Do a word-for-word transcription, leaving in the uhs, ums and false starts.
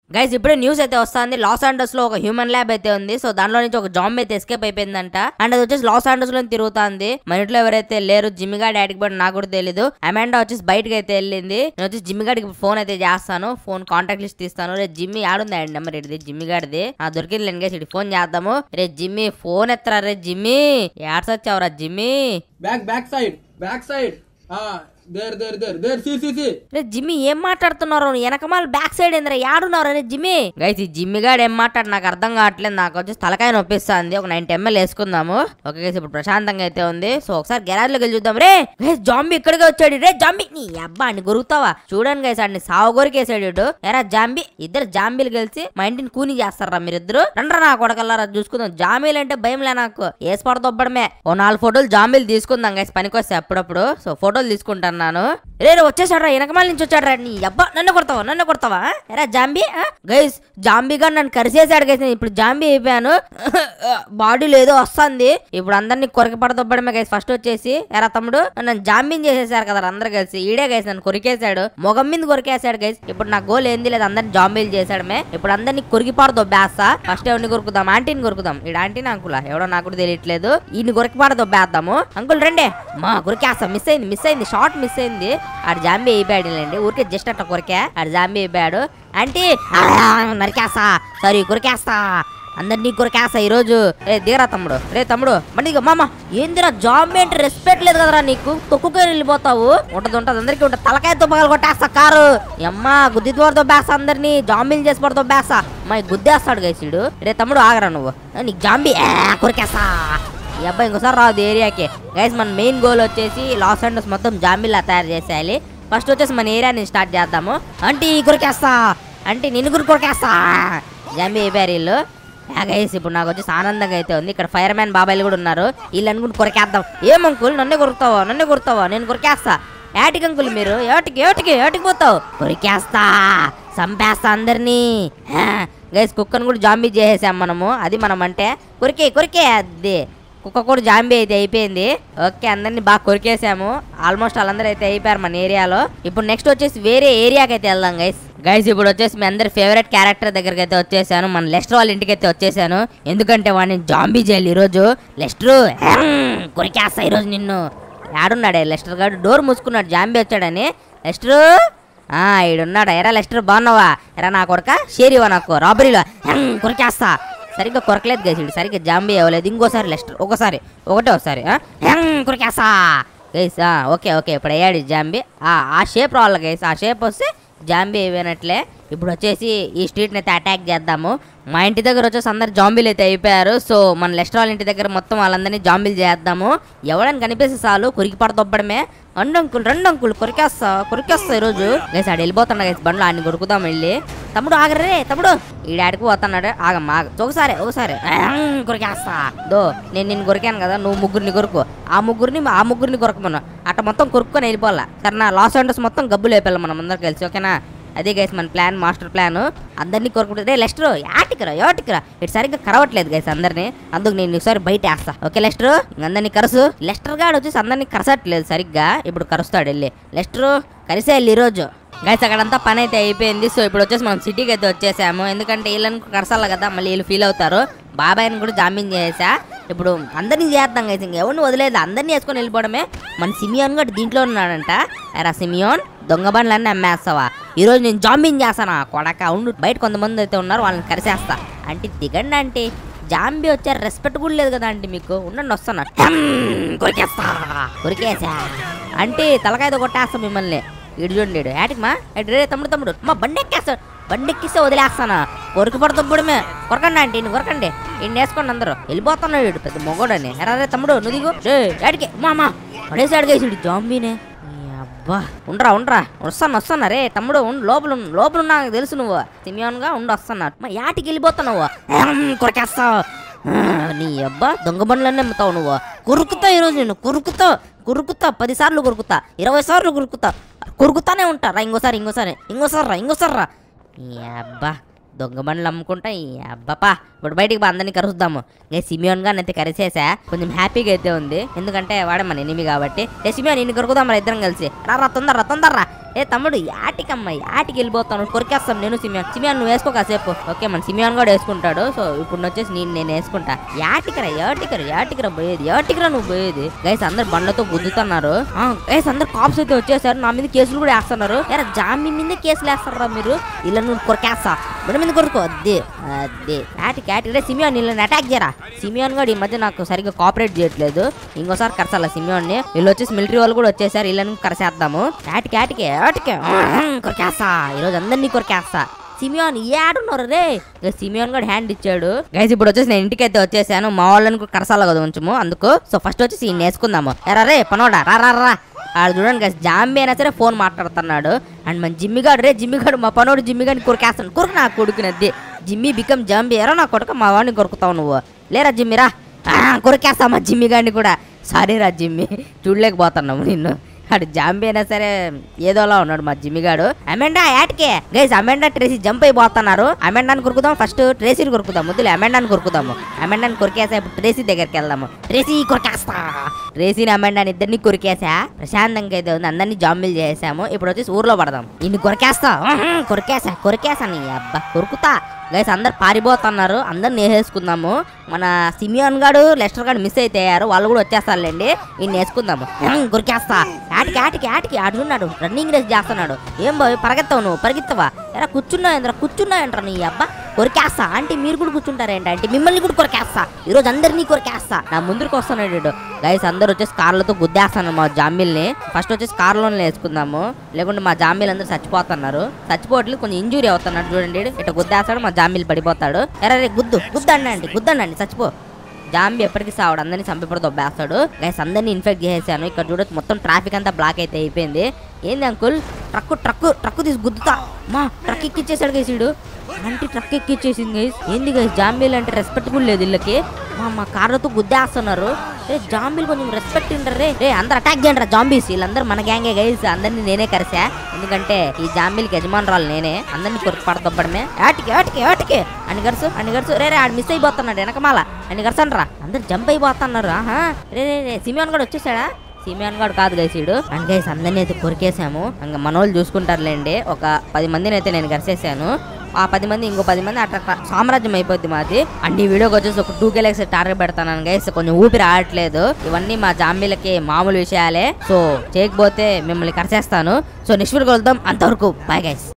Guys ఇప్పుడే news అయితే వస్తుంది, లాస్ ఏంజల్స్ లో ఒక హ్యూమన్ ల్యాబ్ అయితే ఉంది. సో దానిలో నుంచి ఒక జాంబీ అయితే ఎస్కేప్ అయిపోయిందంట. అండ్ అది వచ్చేసి లాస్ ఏంజల్స్ లో తిరుగుతుంది. మన ఇంట్లో ఎవరైతే లేరు, జిమ్మిగా డాడీకి బట్టి నాకు కూడా తెలీదు. అమాండా వచ్చేసి బయటకి అయితే వెళ్ళింది. నేను వచ్చేసి జిమ్మిగాడికి ఫోన్ అయితే చేస్తాను, ఫోన్ కాంటాక్ట్ లిస్ట్ తీస్తాను. రే జిమ్మి ఆడుంది అండి నెంబర్ ఇది జిమ్మిగాడిది, ఆ దొరికింది లేని గైస్ ఇటు ఫోన్ చేద్దాము. రే జిమ్మి ఫోన్ ఎత్తరా రే జిమ్మి, యాడ్స్ వచ్చావురా Jimmy. Back back side back side there there there there see see see. రే జిమ్మి ఏం మాట్లాడుతున్నారు, వెనకమాల బ్యాక్ సైడ్ ఏంద్రా, యాడున్నారు రే జిమ్మి. గైస్ ఈ జిమ్మి గాడు ఏం మాట్లాడు నాకు అర్థం కావట్లేదు. నాకు వచ్చి తలకాయ నొప్పిస్తుంది. ఒక నైన్టీ ఎంఎల్ వేసుకుందాము. ఓకే గైస్ ఇప్పుడు ప్రశాంతంగా అయితే ఉంది. సో ఒకసారి గెరాజ్ లోకి వెళ్ళి చూద్దాం. రే గైస్ జాంబీ ఇక్కడికి వచ్చాడు. రే జాంబీ నీ అబ్బా అని గురుకుతావా, చూడండి గైస్ అన్ని సావు గొరికేసాడు ఇటు. ఎరా జాంబీ, ఇద్దరు జాంబీలు కలిసి మా ఇంటిని కూని చేస్తారా మీరిద్దరు, రండ్రా నా కొడకల్లారా చూసుకుందాం. జాంబీలు అంటే భయంలే నాకు, వేసి పడదొబ్బడమే. ఓ నాలుగు ఫోటోలు జాంబీలు తీసుకుందాం గైస్, పనికొస్తే అప్పుడప్పుడు. సో ఫోటోలు తీసుకుంటాను. రే వచ్చేసాడు రా, వెనకమాల నుంచి వచ్చాడు రా. నీ అబ్బా నన్ను కొడతావా నన్ను కొడతావా ఎరా జాంబీ. గైస్ జాంబీగా నన్ను కరిసేసాడు గైస్, నేను ఇప్పుడు జాంబీ అయిపోయాను. బాడీలో ఏదో వస్తుంది. ఇప్పుడు అందరినీ కొరికి పడదొబ్బడమే గైస్. ఫస్ట్ వచ్చేసి ఎరా తమ్ముడు నన్ను జాంబీని చేసేసారు కదా అందరు కలిసి, ఈడే గైస్ నన్ను కొరికేశాడు, మొగం మీద కొరికేశాడు గైస్. ఇప్పుడు నా గోల్ ఏంది లేదు, అందరిని జాంబీలు చేశాడమే. ఇప్పుడు అందరినీ కొరికి పడదొబ్బేస్తా. ఫస్ట్ ఎవరిని కొరుకుదాం, ఆంటీని కొరుకుదాం. ఈడ ఆంటీని అంకులా ఎవడో నాకు కూడా తెలియట్లేదు. ఈయన కొరికి పడదొబ్బేద్దాము. అంకుల్ రండి మా కొరికేస్తా. మిస్ అయింది మిస్ అయింది షార్ట్ మిస్ అయింది. ఆడు జాంబీ అయిపోయాడులేండి, ఊరికే జస్ట్ అట్లా కొరికే. ఆడు జాంబీ అయిపోయాడు. ఆంటీ నరికేస్తా, సారీ కొరికేస్తా, అందరినీ కొరికేస్తా ఈరోజు. రే దిగరా తమ్ముడు, రే తమ్ముడు బండి మామ. ఏందిరా జాంబీ అంటే రెస్పెక్ట్ లేదు కదరా నీకు, తొక్కుకొని వెళ్ళిపోతావు. ఉంటది ఉంటది అందరికీ ఉంటుంది. తలకాయతో పగలు కొట్టేస్తా కారు. అమ్మా గుద్ది తోడుతో బేస్తా, అందరినీ జాంబీలు చేసి పడుతో బేస్తా. మా గుద్దేస్తాడు గైసిడు. రే తమ్ముడు ఆగరా నువ్వు, నీకు జాంబీ కొరికేస్తా. ఈ అబ్బాయి ఇంకోసారి రాదు ఏరియాకి. గైస్ మన మెయిన్ గోల్ వచ్చేసి లాస్ ఏంజల్స్ మొత్తం జాంబీలా తయారు చేసేయాలి. ఫస్ట్ వచ్చేసి మన ఏరియాని స్టార్ట్ చేద్దాము. అంటే కొరికేస్తా, అంటే నిన్ను గురి కొరికేస్తా. జాంబీ అయిపోయారు వీళ్ళు. గైస్ ఇప్పుడు నాకు వచ్చేసి ఆనందంగా అయితే ఉంది. ఇక్కడ ఫైర్ మ్యాన్ బాబాయిలు కూడా ఉన్నారు. వీళ్ళు అనుకుంటే కొరికేద్దాం. ఏం అంకుల్ నన్నే కొరుకుతావా నన్నే కొరుకుతావా, నేను కొరికేస్తా. ఏటికి అంకుల్ మీరు, ఏటికి ఏటికి ఏటికి పోతావు, కొరికేస్తా చంపేస్తా అందరినీ. గైస్ కుక్కను కూడా జాంబీ చేసేసాం మనము, అది మనం అంటే కొరికే కొరికే. అది కుక్క కూడా జాంబీ అయితే అయిపోయింది. ఓకే అందరినీ బాగా కొరికేసాము. ఆల్మోస్ట్ వాళ్ళందరూ అయితే అయిపోయారు మన ఏరియాలో. ఇప్పుడు నెక్స్ట్ వచ్చేసి వేరే ఏరియాకి అయితే వెళ్దాం గైస్. గైస్ ఇప్పుడు వచ్చేసి మీ అందరి ఫేవరెట్ క్యారెక్టర్ దగ్గరికి అయితే వచ్చేసాను. మన లెస్టర్ వాళ్ళ ఇంటికి అయితే వచ్చేసాను. ఎందుకంటే వాడిని జాంబీ చేయాలి ఈరోజు. లెస్టర్ కొరికేస్తా ఈరోజు నిన్ను. ఆడున్నాడే లెస్టర్ గారు, డోర్ మూసుకున్నాడు జాంబీ వచ్చాడని. లెస్టర్ ఈడున్నాడా, ఎరా లెస్టర్ బాగున్నావా, ఎరా నా కొడక షేరివా నాకు రాబరీలో కొరికేస్తా. సరిగ్గా కొరకలేదు గైస్, సరిగ్గా జాంబీ అవ్వలేదు. ఇంకోసారి లెస్టర్ ఒకసారి ఒకటే ఒకసారి కొరికేస్తా గైస్. ఓకే ఓకే ఇప్పుడు అయ్యాడు జాంబీ. ఆ షేప్ రావాలి గైస్, ఆ షేప్ వస్తే జాంబీ అయిపోయినట్లే. ఇప్పుడు వచ్చేసి ఈ స్ట్రీట్ని అయితే అటాక్ చేద్దాము. మా ఇంటి దగ్గర వచ్చేసి అందరు జాంబీలు అయితే అయిపోయారు. సో మన లెస్టర్ వాళ్ళ ఇంటి దగ్గర మొత్తం వాళ్ళందరినీ జాంబీలు చేద్దాము. ఎవడని కనిపిస్తే చాలు కొరికి పడదొబ్బడమే. రెండు అంకుల్ రెండు అంకుల్ కొరికేస్తా కొరికేస్తా ఈరోజు. గైస్ ఆడు వెళ్ళిపోతున్నా గైస్ బండ్లో, ఆడిని కొరుకుదాం వెళ్ళి. తమ్ముడు ఆగరే తమ్ముడు, ఈ డాడికి పోతున్నాడు. ఆగమ్మా ఆగ ఒకసారి ఒకసారి కొరికేస్తా. దో నేను నిన్ను కొరికాను కదా, నువ్వు ముగ్గురిని కొరుకు. ఆ ముగ్గురిని ఆ ముగ్గురిని కొరకమన్నా అట్లా మొత్తం కొరుక్కొని వెళ్ళిపోవాలా. సరేనా లాస్ ఏంజల్స్ మొత్తం గబ్బులు అయిపోయాలి మనం అందరు కలిసి. ఓకేనా అదే గైస్ మన ప్లాన్, మాస్టర్ ప్లాన్. అందరినీ కొరుకుంటే రే లెస్టర్ యాటికిరా యాటికిరా, ఇటు సరిగ్గా కరవట్లేదు గైస్ అందరినీ, అందుకు నేను ఒకసారి బయట వేస్తా. ఓకే లెస్టర్ అందరినీ కరసు. లెస్టర్ గాడు వచ్చేసి అందరినీ కరసట్లేదు సరిగ్గా, ఇప్పుడు కరుస్తాడు వెళ్ళి. లెస్టర్ కరిసే వెళ్ళి ఈరోజు. గైస్ అక్కడంతా పని అయితే అయిపోయింది. సో ఇప్పుడు వచ్చేసి మనం సిటీకి అయితే వచ్చేసాము. ఎందుకంటే వీళ్ళని కరసాలి కదా, మళ్ళీ వీళ్ళు ఫీల్ అవుతారు. బాబాయ్ని కూడా జామీన్ చేసా. ఇప్పుడు అందరినీ చేద్దాం గైస్, ఇంకెవరిని వదిలేదు, అందరినీ వేసుకొని వెళ్ళిపోవడమే. మన సిమియోన్ కూడా దీంట్లో ఉన్నాడంట. ఎరా సిమియోన్ దొంగ బండ్లన్నీ అమ్మేస్తావా, ఈరోజు నేను జాంబీని చేస్తానా కొడక. ఉండు బయట కొంతమంది అయితే ఉన్నారు, వాళ్ళని కరిసేస్తా. అంటే దిగండి అంటే జాంబీ వచ్చారు, రెస్పెక్ట్ కూడా లేదు కదా అంటే మీకు. ఉండండి వస్తున్నా, కొరికేస్తా కొరికేసా అంటే తలకాయతో కొట్టేస్తా మిమ్మల్ని. ఇడు చూడండి యాటికి మా రే తమ్ముడు తమ్ముడు మా బండి ఎక్కేస్తాడు, బండి ఎక్కిస్తే వదిలేస్తానా. కొరికి పడుతుప్పుడమే కొరకండి అంటే ఇన్ని కొరకండి, ఇన్ని వేసుకోండి అందరూ. వెళ్ళిపోతున్నాడు వీడు పెద్ద మొగోడని. ఎరా రే తమ్ముడు నువ్వు దిగు. రే యాడికి మా అమ్మ పడేసి అడిగేసాడు జాంబీనే. అబ్బా ఉండరా ఉండరా వస్తాను వస్తున్నా. రే తమ్ముడు ఉండు, లోపల లోపల ఉన్నా తెలుసు నువ్వు సిమియోన్గా ఉండి వస్తున్నా. మా యాటికి వెళ్ళిపోతున్నావు, కొరకేస్తావు నీ అబ్బా. దొంగ బండ్లన్నీ అమ్ముతావు నువ్వు. కొరుకుతా ఈరోజు నేను, కొరుకుతా కొరుకుతా పది సార్లు కొరుకుతా, ఇరవై సార్లు కొరుకుతా, కొరుకుతానే ఉంటారా. ఇంకోసారి ఇంకోసారి ఇంకోసారి రా ఇంకోసారి రా. ఈ అబ్బా దొంగ బండ్లు అమ్ముకుంటా. ఈ అబ్బపా ఇప్పుడు బయటికి బా అందరినీ కరుస్తాము. నేను సిమియోన్ గా అయితే కరిసేసా, కొంచెం హ్యాపీగా అయితే ఉంది. ఎందుకంటే వాడే మన ఎనిమి కాబట్టి. ఏ సిమియోన్ నిన్ను కొరుకుదాం మరి ఇద్దరం కలిసి. రా రా తొందరరా తొందరరా. ఏ తమ్ముడు యాటికమ్మ యాటికి వెళ్ళిపోతాను కొరికేస్తాం నేను సిమియాన్ సిమియాన్ నువ్వు వేసుకో కాసేపు ఓకే మన సిమియాన్ కూడా వేసుకుంటాడు సో ఇప్పుడు వచ్చేసి నేను నేను వేసుకుంటా యాటికరా యాటికరా యాటికరా పోయేది యాటికరా నువ్వు పోయేది గైస్ అందరు బండ్లతో గుద్దుతున్నారు గైస్ అందరు కాప్స్ అయితే వచ్చేసారు నా మీద కేసులు కూడా వేస్తున్నారు ఎరా జామీ మీద కేసులు వేస్తారా మీరు ఇలా నువ్వు కొరికేస్తా మన మీద కొడుకో అదే అదే యాటికి యాటికి సిమియాన్ వీళ్ళని అటాక్ చేయరా సిమియాన్ కూడా ఈ మధ్య నాకు సరిగ్గా కోఆపరేట్ చేయట్లేదు ఇంకోసారి కరసాల సిమియాన్ ని వీళ్ళు వచ్చేసి మిలిటరీ వాళ్ళు కూడా వచ్చేసారు వీళ్ళని కరసేద్దాము యాటికి యాటికి యాటికి కొరికేస్తా ఈరోజు అందరినీ కొరికేస్తా సిమియాన్ ఏడున్నారు రే సిమియాన్ కూడా హ్యాండ్ ఇచ్చాడు గైస్ ఇప్పుడు వచ్చేసి నేను ఇంటికి అయితే వచ్చేసాను మా వాళ్ళని కూడా కరసాల కదా ఉంచము అందుకు సో ఫస్ట్ వచ్చేసి ఈయన వేసుకుందాము ఎరా రే పనోడా రా రా రా ఆడు చూడండి గైస్ జాంబీ అయినా సరే ఫోన్ మాట్లాడుతున్నాడు అండ్ మన జిమ్మిగాడు రే జిమ్మిగాడు మా పనోడు జిమ్మిగాడిని కొరికేస్తాను కొరకు నా కొడుకునది జిమ్మి బికమ్ జాంబీ ఎరా నా కొడుకు మా వాడిని కొరుకుతావు నువ్వు లేరా జిమ్మి రా కొరికేస్తా మా జిమ్మిగాడిని కూడా సారీ రా జిమ్మి చూడలేకపోతున్నాము నిన్ను అటు జాంబీ అయినా సరే ఏదోలా ఉన్నాడు మా జిమ్మిగాడు అమెండా యాటికే గైస్ అమెండా ట్రేసీ జంప్ అయిపోతున్నారు అమెండాని కొరుకుదాం ఫస్ట్ ట్రేసీని కొరుకుదాం ముద్దులు అమెండాని కొరుకుదాము అమెండాని కొరికేసా ఇప్పుడు ట్రేసీ దగ్గరికి వెళ్దాము ట్రేసీ కొరికేస్తా ట్రేసీని అమెండాని ఇద్దరిని కొరికేసా ప్రశాంతంగా అయితే ఉంది అందరినీ జాంబీలు చేసాము ఇప్పుడు వచ్చేసి ఊర్లో పడదాం ఇన్ని కొరికేస్తా కొరికేసా కొరికేసా నీ అబ్బా కొరుకుతా గైస్ అందరు పారిపోతున్నారు అందరిని వేసేసుకుందాము మన సిమియాన్ గాడు లెస్టర్ గాడు మిస్ అయితే అయ్యారు వాళ్ళు కూడా వచ్చేస్తారులేండి ఈయన వేసుకుందాము కొరికేస్తా యాటికి యాటికి యాటికి ఆడున్నాడు రన్నింగ్ రేస్ చేస్తున్నాడు ఏం బాయ్ పరిగెత్తావు నువ్వు పరిగెత్తవా ఎరా కూర్చున్నావు ఏంద్రా కూర్చున్నాయంటారా నీ అబ్బా కొరికేస్తా అంటే మీరు కూడా కూర్చుంటారేంటి అంటే మిమ్మల్ని కూడా కొరికేస్తా ఈరోజు అందరినీ కొరికేస్తా నా ముందుకు వస్తున్నాడు గైస్ అందరు వచ్చేసి కార్లతో గుద్దేస్తాను మా జాంబీల్ని ఫస్ట్ వచ్చేసి కార్లోనే వేసుకుందాము లేకుంటే మా జాంబీలు అందరూ చచ్చిపోతున్నారు చచ్చిపోవట్లేదు కొంచెం ఇంజూరీ అవుతున్నాడు చూడండి ఇట్లా గుద్దేస్తాడు మా జాంబీలు పడిపోతాడు ఎరా రే గుద్దు గుద్దండి గుద్దండి చచ్చిపో జాంబీ ఎప్పటికీ సావాడు అందరినీ చంపిపడి దొబ్బేస్తాడు గైస్ అందరినీ ఇన్ఫెక్ట్ చేసేసాను ఇక్కడ చూడొచ్చు మొత్తం ట్రాఫిక్ అంతా బ్లాక్ అయితే అయిపోయింది ఏంది అంకుల్ ట్రక్ ట్రక్ ట్రక్ తీసి గుద్దుతా మా ట్రక్ ఎక్కిచ్చేసాడు గైసీడు అంటే ట్రక్ ఎక్కిచ్చేసింది గైస్ ఏంది గైస్ జాంబీలు అంటే రెస్పెక్టబుల్ లేదు వీళ్ళకి మా మా కార్లతో గుద్దేస్తున్నారు రే జాంబీలు కొంచెం రెస్పెక్ట్ ఉంటారు రే రే అందరు అటాక్ చేయండి రా జాంబీస్ వీళ్ళందరూ మన గ్యాంగే గైస్ అందరినీ నేనే కరిసా ఎందుకంటే ఈ జాంబీలకి యజమానురాలు నేనే అందరినీ కొరికి పడదొబ్బడమే ఆటికి ఆటికి ఆటికి అని గరుసు అని గరుసు రే రే ఆడు మిస్ అయిపోతున్నాడు వెనకమాల అని గరసండి రా అందరు జంప్ అయిపోతున్నారు ఆహా రే రే రే సిమియాన్ కూడా వచ్చేసాడా సిమియాన్ గాడు కాదు గైసీడు అండ్ గైస్ అందరినీ అయితే కొరికేసాము ఇంకా మనోళ్ళు చూసుకుంటారులేండి ఒక పది మందిని అయితే నేను గరిసేసాను ఆ పది మంది ఇంకో పది మంది అట్లా సామ్రాజ్యం అయిపోద్ది మాది అండ్ ఈ వీడియోకి వచ్చేసి ఒక టూ కెలెక్స్ టార్గెట్ పెడతాను గైస్ కొంచెం ఊపిరి ఆడట్లేదు ఇవన్నీ మా జాంబీలకి మామూలు విషయాలే సో చేయకపోతే మిమ్మల్ని కరిచేస్తాను సో నెక్స్ట్ వీడియోకి వెళ్దాం అంతవరకు బాయ్ గైస్